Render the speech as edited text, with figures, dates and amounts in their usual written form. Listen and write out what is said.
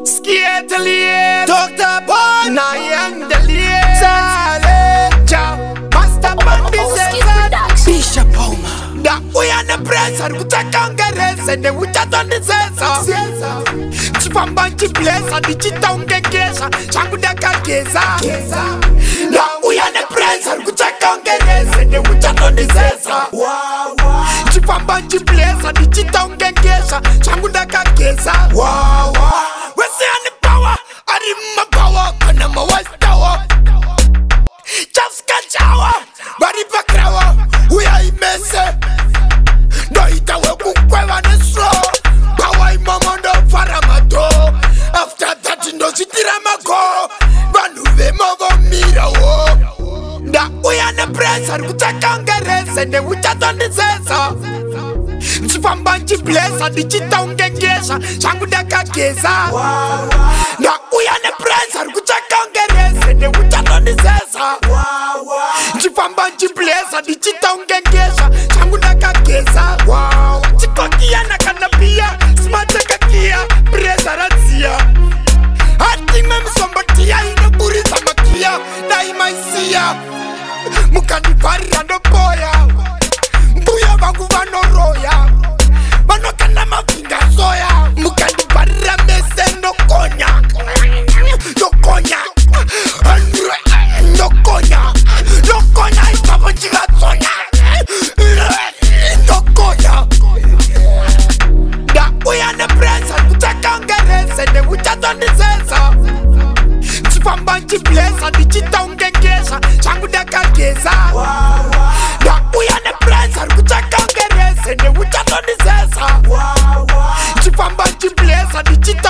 Skatelier Dr. Paul Nayang Delie Sale Ciao Master Bandi Sesa Bishop Homer Da uyane pressure kutaka ngerese ne uchatoni sesa Chifamba nchiplesa ndichita ungekesha changu dakageza Da uyane pressure kutaka ngerese ne uchatoni sesa Chifamba nchiplesa ndichita ungekesha changu dakageza Wesiani power, arima power, kana mawastawa Chafska chawa, baripa krawa, uya imese Do itawe kukweva neslo Power imamondo faramato After that ndo sitiramago Vanuve mogo mirawo Da uya ne pressure kutaka ngerese ne uchatoni sesa Chifamba nchiplesa ndichita ungengesha changu dakageza Na uyane pressure kutaka ngerese ne uchatoni sesa Chifamba nchiplesa ndichita ungengesha changu dakageza Chikokia na kanapia smata kakia presa razia Hatime msombatia inokuriza makia na imaisia Mukanivaria ndo boya Mbuya vangu vanoroya Vanokana mavinga soya Mukandi barra mese nokonya Nokonya Nokonya Nokonya Ipapa chiga sonya Nokonya Da uyane presa Kutaka ngerese ne uchatoni sesa Chifamba nchiplesa ndichita ungengesha changu dakageza Da uyane presa Kutaka ngerese ne uchatoni sesa Chifamba nchiplesa ndichita